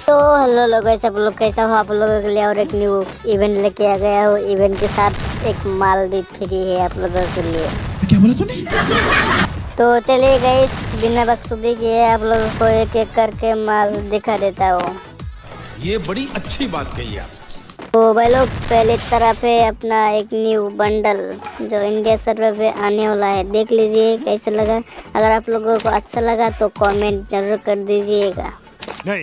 तो हेलो लोगों, सब लोग कैसा हो? आप लोगों के लिए और एक न्यू इवेंट लेके आ गया हो। इवेंट के साथ एक माल भी फ्री है आप लोगों के लिए। क्या बोला तूने? तो चलिए गाइस, बिना बकचोदी किए आप लोगों को एक एक करके माल दिखा देता हूँ। ये बड़ी अच्छी बात कही यार। तो भाई लोग, पहले तरफ है अपना एक न्यू बंडल जो इंडिया सर्वर पे आने वाला है। देख लीजिए कैसा लगा। अगर आप लोगों को अच्छा लगा तो कमेंट जरूर कर दीजिएगा। नहीं।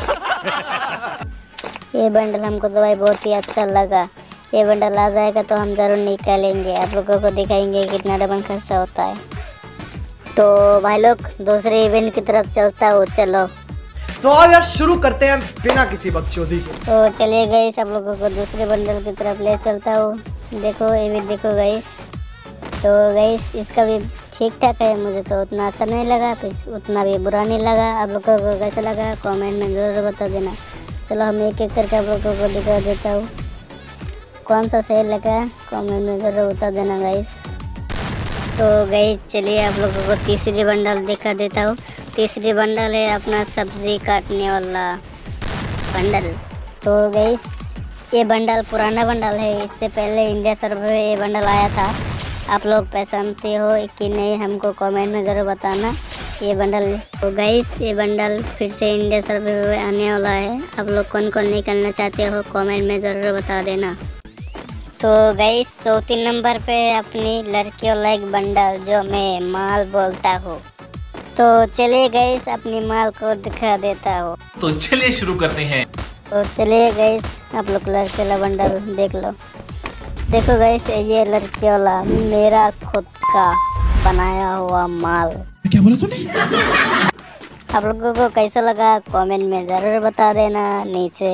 ये बंडल हमको तो भाई बहुत ही अच्छा लगा। ये बंडल आ जाएगा तो हम ज़रूर निकालेंगे, आप लोगों को दिखाएंगे कितना डबल खर्चा होता है। तो भाई लोग, दूसरे इवेंट की तरफ चलता हूँ। चलो तो आओ यार, शुरू करते हैं बिना किसी बकचोदी के। तो चलिए गाइस, आप लोगों को दूसरे बंडल की तरफ ले चलता हूँ। देखो ये भी देखो गाइस। तो गाइस इसका भी ठीक ठाक है, मुझे तो उतना अच्छा नहीं लगा, फिर उतना भी बुरा नहीं लगा। आप लोगों को कैसा लगा कमेंट में ज़रूर बता देना। चलो हम एक एक करके आप लोगों को दिखा देता हूँ। कौन सा सही लगा कमेंट में ज़रूर बता देना गाइस। तो गाइस चलिए आप लोगों को तीसरी बंडल दिखा देता हूँ। तीसरी बंडल है अपना सब्जी काटने वाला बंडल। तो गाइस ये बंडल पुराना बंडल है, इससे पहले इंडिया सर्वर में ये बंडल आया था। आप लोग पहचानते हो कि नहीं हमको कमेंट में ज़रूर बताना ये बंडल। तो गाइस ये बंडल फिर से इंडिया सर्वर में आने वाला है। आप लोग कौन कौन निकलना चाहते हो कमेंट में ज़रूर बता देना। तो गाइस 34 नंबर पे अपनी लड़की वाला एक बंडल जो मैं माल बोलता हूँ। तो चलिए गाइस अपनी माल को दिखा देता हूँ। तो चलिए शुरू करते हैं। तो चलिए गाइस आप लोग लड़के वाला बंडल देख लो। देखो गाइस ये लड़के वाला मेरा खुद का बनाया हुआ माल। क्या बोला तूने? आप लोगों को कैसा लगा कमेंट में ज़रूर बता देना नीचे।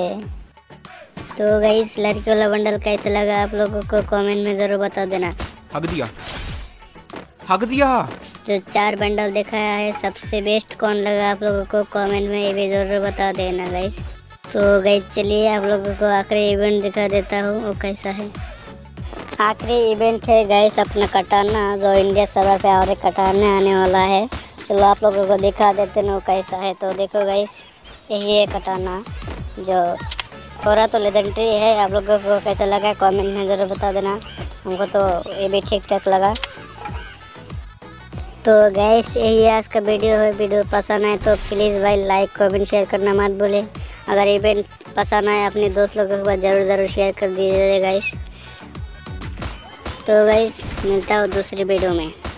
तो गाइस लड़के वाला बंडल कैसा लगा आप लोगों को कमेंट में ज़रूर बता देना। हक दिया, हक दिया। जो 4 बंडल दिखाया है सबसे बेस्ट कौन लगा आप लोगों को कमेंट में ये भी ज़रूर बता देना गाइस। तो गाइस चलिए आप लोगों को आखिरी इवेंट दिखा देता हूँ वो कैसा है। आखिरी इवेंट है गाइस अपना कटाना, जो इंडिया सर्वर पे और एक कटाने आने वाला है। चलो आप लोगों को दिखा देते हैं वो कैसा है। तो देखो गाइस यही है कटाना, जो थोड़ा तो लेजेंडरी है। आप लोगों को कैसा लगा कमेंट में ज़रूर बता देना। हमको तो ये भी ठीक ठाक लगा। तो गाइस यही आज का वीडियो है। वीडियो पसंद आए तो प्लीज़ भाई लाइक कमेंट शेयर करना मत भूलें। अगर इवेंट पसंद आए अपने दोस्त लोगों के पास ज़रूर शेयर कर दीजिए गाइस। तो गाइस मिलता हूँ दूसरी वीडियो में।